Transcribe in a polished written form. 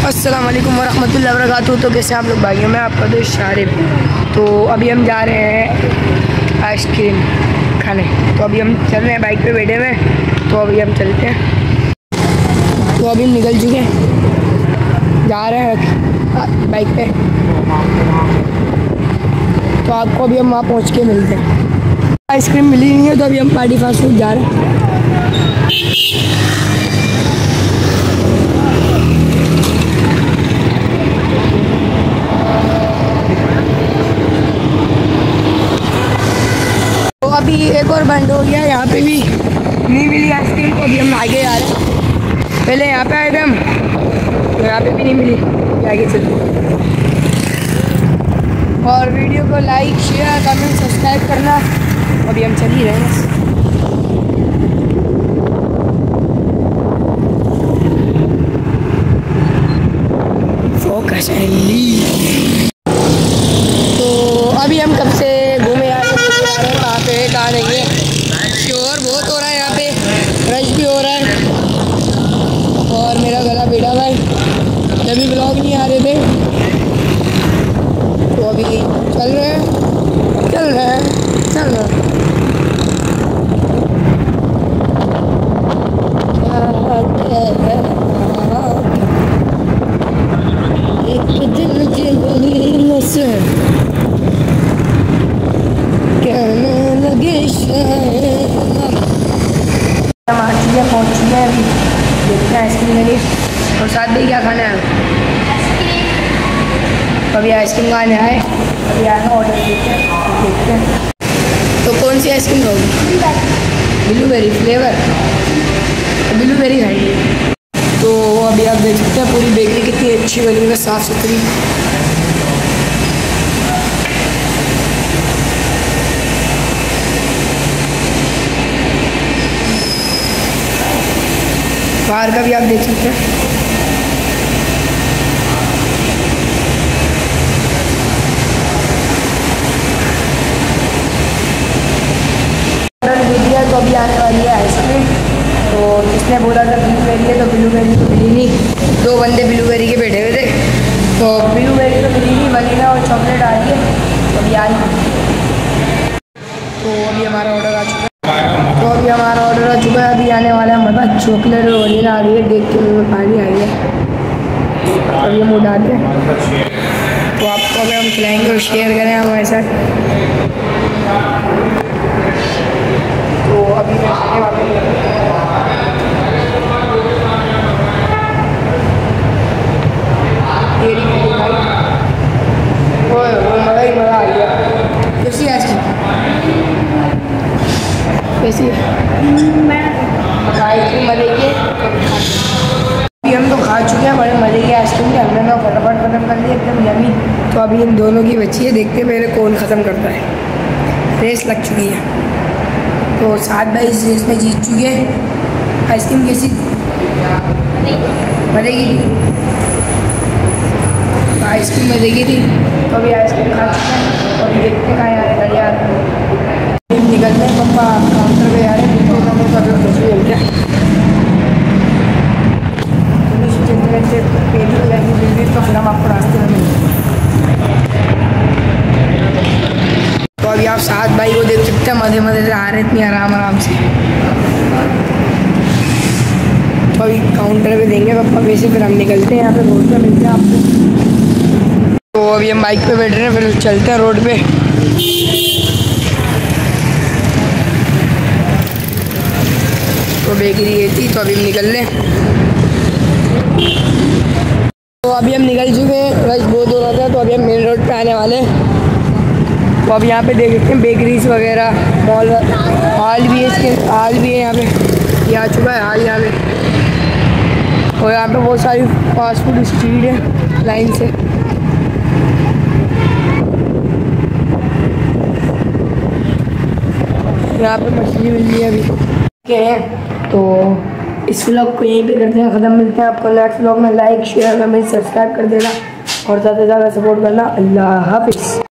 अस्सलाम वालेकुम वरहमतुल्लाहि वबरकातुहू। तो कैसे आप लोग भाइयों, मैं आपका दोस्त शारिब। तो अभी हम जा रहे हैं आइसक्रीम खाने। तो अभी हम चल रहे हैं, बाइक पे बैठे हुए हैं। तो अभी हम चलते हैं। तो अभी हम निकल चुके हैं, जा रहे हैं बाइक पे। तो आपको अभी हम वहाँ पहुँच के मिलते हैं। आइसक्रीम मिली नहीं है तो अभी हम पार्टी फास्ट फूड जा रहे हैं। अभी एक और बंद हो गया, यहाँ पे भी नहीं मिली आइसक्रीम। तो अभी हम आगे आ रहे हैं। पहले यहाँ पे आए थे हम, तो यहाँ पे भी नहीं मिली, आगे चलते। और वीडियो को लाइक शेयर कमेंट सब्सक्राइब करना। अभी हम चल ही रहे हैं। फोकस तो अभी हम कब से घूमे आ रहे हैं, कहाँ पे कहाँ नहीं है। शोर बहुत हो रहा है, यहाँ पे रश भी हो रहा है। और मेरा गला बेड़ा हुआ है, तभी ब्लॉग नहीं आ रहे थे। तो अभी चल रहे हैं। एक दिल जवानी से कहने लगे हम आ चुके हैं, पहुँच चुके हैं। अभी देखते हैं आइसक्रीम लगी। और साथ में क्या खाना है? अभी आइसक्रीम खाने आए, अभी आएगा ऑर्डर देखते हैं। तो कौन सी आइसक्रीम खाओगी? Blueberry flavour. ब्लूबेरी खाएंगे। तो अभी आप देख सकते हैं पूरी बेकरी कितनी अच्छी बनी है, साफ़ सुथरी। बाहर का भी आप देख सकते हैं। तो अभी आने वाली है आइसक्रीम। तो जिसने बोला था ब्लूबेरी है, तो ब्लूबेरी तो मिली नहीं। दो बंदे ब्लूबेरी के बैठे हुए थे, तो ब्लूबेरी तो मिली नहीं। वनीला और चॉकलेट आ रही है, तो अभी आई। तो अभी हमारा ऑर्डर आ चुका है। अभी आने वाला है मज़ा। चॉकलेट और वनीला आ रही है, देख के मुँह में पानी आ गया। अभी हम उड़ाते हैं। तो आपको अगर हम खिलाएँगे और शेयर करें हमारे साथ। तो अभी मज़ा आ गया। कैसी आइसक्रीम? कैसी आइसक्रीम मज़े की? अभी हम तो खा चुके हैं, बड़े मज़े की आइसक्रीम थी। हमने ना फटाफट ख़त्म कर दिया, एकदम यमी। तो अभी इन दोनों की बची है, देखते हैं पहले कौन ख़त्म करता है। रेस लग चुकी है। तो 7 भाई इस रेस में जीत चुके हैं। आइसक्रीम कैसी? मज़े की थी। आइसक्रीम मज़े की थी। तो अभी आइसक्रीम खा चुके हैं। तो अभी देखते हैं कहाँ यार गाड़ी आ रही है। निकलते हैं, पप्पा काउंटर पे आ रहे हैं। तो हम लोग अगर कुछ भी मिलते हैं तो फिर हम आपको रास्ते में मिलते हैं। तो अभी आप 7 भाई को देख सकते हैं, मज़े से आ रहे हैं, इतनी आराम से। तो अभी काउंटर पे देंगे पापा पैसे, फिर हम निकलते हैं। यहाँ पे रोड पे मिलते हैं आपको। तो अभी हम बाइक पे बैठ रहे हैं, फिर चलते हैं रोड पे। तो बेकरी ये थी, तो अभी हम निकल लें। तो अभी हम निकल चुके हैं, रश बहुत हो रहा था। तो अभी हम मेन रोड पे आने वाले हैं। तो अब यहाँ पे देख सकते हैं बेकरीज वगैरह, मॉल, हॉल भी है, इसके हॉल भी है यहाँ पे। ये आ चुका है हॉल यहाँ पे। और यहाँ पे बहुत सारी फास्ट फूड स्ट्रीट है लाइन से। यहाँ पे मछली मिल रही है अभी के हैं। तो इस व्लॉग को यहीं पे करते हैं ख़त्म। मिलते हैं आपको नेक्स्ट व्लॉग में। लाइक शेयर कमेंट सब्सक्राइब कर देना और ज़्यादा से ज़्यादा सपोर्ट करना। अल्लाह हाफिज़।